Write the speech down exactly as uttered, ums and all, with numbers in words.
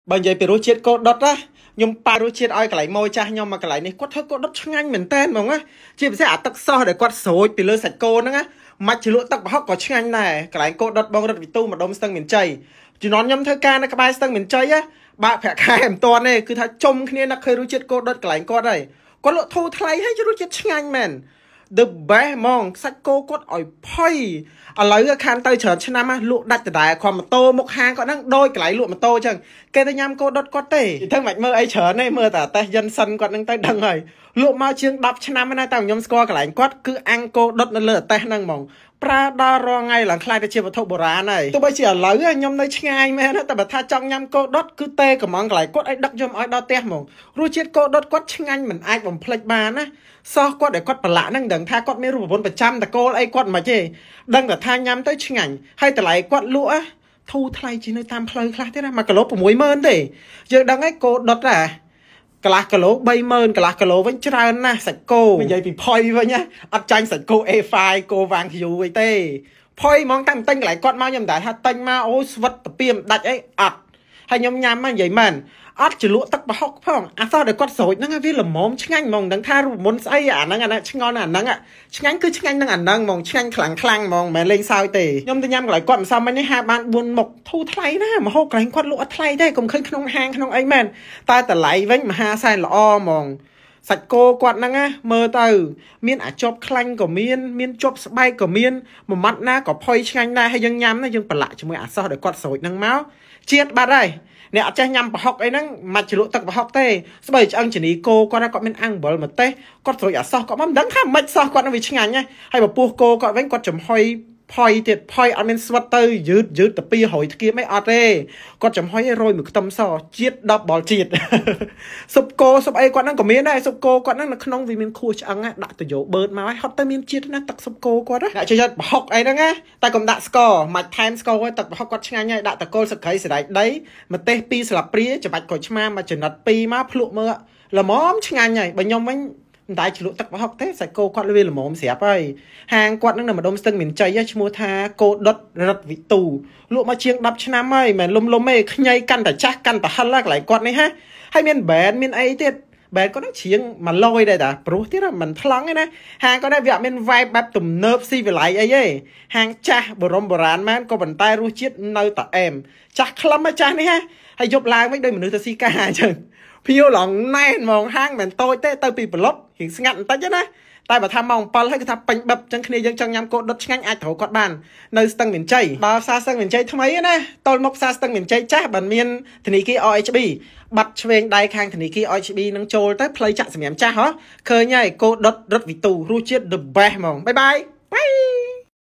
Bây giờ bị rối chết cô đốt á nhưng pa rối chết ai cái lại môi cha nhưng mà cái lại này quát thôi cô đốt nhanh mình tên mà á chỉ sẽ à tắc so để quát sôi bị lơ sạch cô nữa á mà chỉ lụa tắc hóc có nhanh này cái lại cô đốt bông đốt bị tu mà đông sân miền tây chỉ nói nhâm thơ ca nó cái bài sân miền tây á bạn phải khai em toàn này cứ thay trông khi nó khơi rối chết cô đốt cái lại cô đây có lộ thu thay hay chứ rối chết nhanh mình the best มอง សាច់គោគាត់ឲ្យផុយឥឡូវខានទៅច្រើនឆ្នាំណាលក់ដាច់ដដែលគាត់ម៉ូតូមកហាងគាត់ហ្នឹងដោយកន្លែងលក់ម៉ូតូអញ្ចឹងគេទៅញ៉ាំគោដុតគាត់ទេទៅមិនមើលអីច្រើនទេមើលតែតេសយិនសិនគាត់ហ្នឹងទៅដឹងហើយលក់មកជាង 10 ឆ្នាំណាតែខ្ញុំស្គាល់កន្លែងគាត់គឺអាំងគោដុតនៅលើតេសហ្នឹងហ្មងប្រើដល់រងថ្ងៃឡើងខ្លាយទៅជាវត្ថុបុរាណហើយទោះបីជាឥឡូវខ្ញុំនៅឆ្ងាយមែនតែបើថាចង់ញ៉ាំគោដុតគឺទេកំងកន្លែងគាត់ឲ្យដឹកខ្ញុំឲ្យដល់ផ្ទះហ្មងរសជាតិគោដុតគាត់ឆ្ងាញ់មិនអាចបំភ្លេចបានណាសោះគាត់ឲ្យគាត់ប្រឡាក់ហ្នឹងដឹងថាគាត់មានរូបមន្តប្រចាំតកូលអីគាត់មិនទេដឹងតែថាញ៉ាំទៅឆ្ងាញ់ហើយតម្លៃគាត់លក់ធូរថ្លៃជាងនៅតាមផ្លូវខ្លះទេណាមួយគីឡូ 6ម៉ឺន ទេយើងដឹងហើយគោដុតណាកន្លះគីឡូ 3ម៉ឺន កន្លះគីឡូវិញច្រើនណាស់សាច់គោនិយាយពីផុយវិញណាអត់ចាញ់សាច់គោ เอ ហ្វាយ គោវ៉ាងយូអីទេផុយហ្មងតាំងតែងកន្លែងគាត់មកខ្ញុំមិនដែរថាតែងមកអូស្វិតទៅពីមិនដាច់អីអត់ហើយខ្ញុំញ៉ាំមកនិយាយមែនអត់ជ្រលក់ទឹកប្រហុកផងអាសោះតែគាត់ស្រូចហ្នឹងវាល្មមឆ្ងាញ់ហ្មងដឹងថារូបមន្តស្អីអាហ្នឹងអាហ្នឹងឆ្ងល់អាហ្នឹងឆ្ងាញ់គឺឆ្ងាញ់នឹងអាហ្នឹងហ្មងឆ្ងាញ់ខ្លាំងខ្លាំងហ្មងមិនមែនលេងសើចទេខ្ញុំទៅញ៉ាំកន្លែងគាត់មិនសមមិញនេះហាបាន 4 មុខធូរថ្លៃណាស់មហូបកន្លែងគាត់លក់អត់ថ្លៃទេកុំឃើញក្នុងហាងក្នុងអីមែនតែតម្លៃវិញមហាសែនល្អហ្មងសាច់គោគាត់ហ្នឹងណាមើលទៅមានអាចប់ខ្លាញ់ក៏មានមានជាប់ស្បែកក៏មានមួយម៉ាត់ណាក៏ផុយឆ្ងាញ់ដែរហើយយើងញ៉ាំណាយើងប្រឡាក់ជាមួយអាសោះដែលគាត់ស្រូចហ្នឹងមកជាតិបាត់ហើយអ្នកអត់ចេះញ៉ាំប្រហុកអីហ្នឹងមិនជ្រលក់ទឹកប្រហុកទេស្បែកឆ្អឹងជំនីគោគាត់គាត់មានអាំងអំបិលម្ទេសគាត់ស្រួយអាសោះគាត់មិនដឹងថាមិនសោះគាត់នឹងវាឆ្ងាញ់ណាហើយពពោះគោគាត់វិញគាត់ចំហុយផុយទៀតផុយអត់មានស្វិតទៅយឺតយឺតទៅពីរយធ្គាមអីអត់ទេគាត់ចំហុយឲ្យរយមួយខ្ទឹមសជាតិ10បលជាតិស៊ុបគោស៊ុបអីគាត់ហ្នឹងក៏មានដែរស៊ុបគោគាត់ហ្នឹងនៅក្នុងវាមានខួរឆ្អឹងដាក់ទៅយកបឺតមកឲ្យហត់ទៅមានជាតិណាទឹកស៊ុបគោគាត់ណាចូលយកប្រហុកអីហ្នឹងណាតែកុំដាក់ស្ករមិនថែមស្ករឲ្យទឹកប្រហុកគាត់ឆ្ងាញ់ហើយដាក់តកូលសក្តិសរ៉ៃដីម្ទេស2ស្លាបព្រាច្បាច់ក្រូចឆ្មាមួយចំណិត2មកភ្លក់មើលល្មមឆ្ងាញ់ហើយបើខ្ញុំវិញតែជ្រលក់ទឹកប្រហុកទេសាច់គោគាត់វាល្មមស្រាប់ហើយហាងគាត់នឹងនៅម្ដុំស្ទឹងមានជ័យឈ្មោះថាគោដុតរតវិទូលក់មកជាង 10 ឆ្នាំហើយមិនលុំលុំទេខ្ញីកាន់តែចាស់កាន់តែហិលកន្លែងគាត់នេះហ่าហើយមានប្រេនមានអីទៀតបែរគាត់នឹងជ្រៀងមួយលយដែរតាព្រោះទៀតមិនថ្លង់ទេណាហាងគាត់នេះវាអត់មាន vibe បែបទំនើបស៊ីវិល័យអីទេហាងចាស់បរមបុរាណមែនក៏ប៉ុន្តែរសជាតិនៅតែអែមចាស់ខ្លឹមចាស់នេះហ่าហើយយប់ឡើងវិញដូចមនុស្សទៅស៊ីកាអញ្ចឹងភីវឡងណែនហ្មងហាងមិនតូចទេទៅពីប្រឡប់រៀងស្ងាត់បន្តិចណាតែបើថាម៉ោង7ហើយគឺថាពេញបិបអញ្ចឹងគ្នាយើងចង់ញ៉ាំគោដុតឆ្ងាញ់អាចត្រូវគាត់បាននៅស្ទឹងមានជ័យបើផ្សារស្ទឹងមានជ័យថ្មីណាតលមកផ្សារស្ទឹងមានជ័យចាស់បើមានធនីគារ អូ អេច ប៊ី បាត់ឆ្វេងដៃខាងធនីគារ អូ អេច ប៊ី នឹងចូលទៅផ្លូវចាក់សម្រាប់ចាស់ហ៎ឃើញហើយគោដុតរត់វិទូរសជាតិ the best ហ្មងបាយបាយ